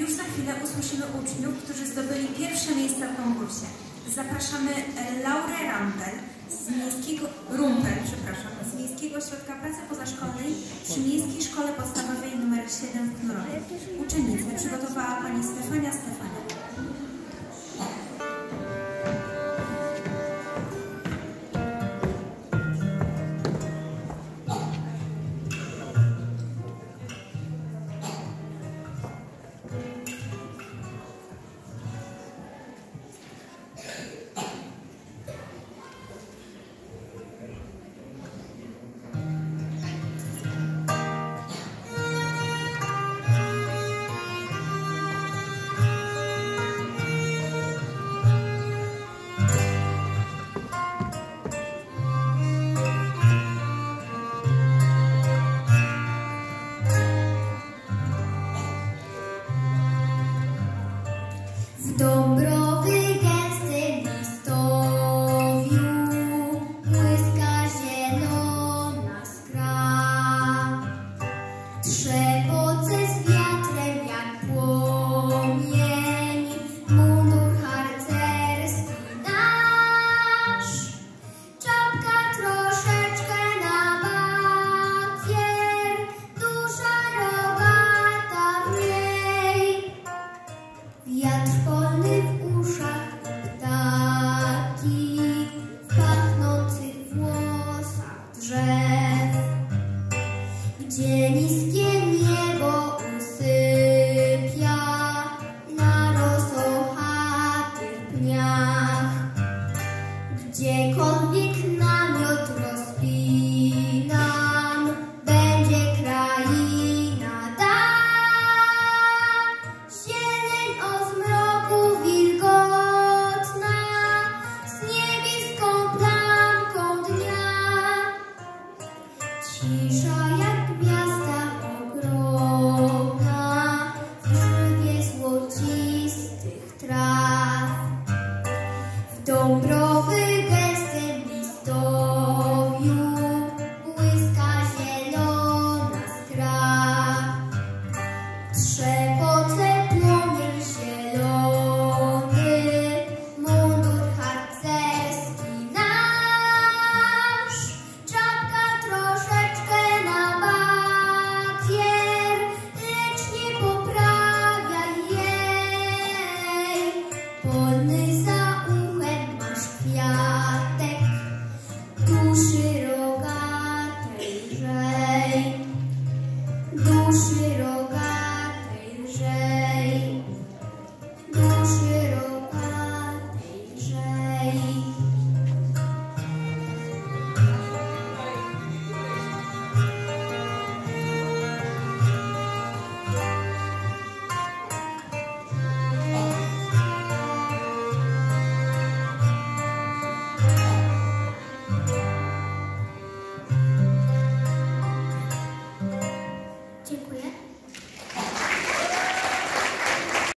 Już za chwilę usłyszymy uczniów, którzy zdobyli pierwsze miejsca w konkursie. Zapraszamy Laurę z Miejskiego Ośrodka Pracy Pozaszkolnej przy Miejskiej Szkole Podstawowej nr 7 w Knurowie. Uczennicę przygotowała pani Stefania Stefania. Dąbrowy gęstym listowiu błyska zielona skra. Trzepoce z wiatrem jak płomień mundur harcerski nasz. Czapka troszeczkę na bakier, dusza rogata w niej. Wiatr polny w uszach ptaki, w pachnących włosach drzew, gdzie niskie niebo usypia na rosołchatych pniach, gdziekolwiek namiot rozpinam, będzie kraina ta. Zieleń o zmroku wilgotna, z niebieską plamką dnia. Cisza jak gwiazda ogromna w żywie złocistych traw. W dąbrowy gęstym listowiu błyska zielona skra. Trzepoce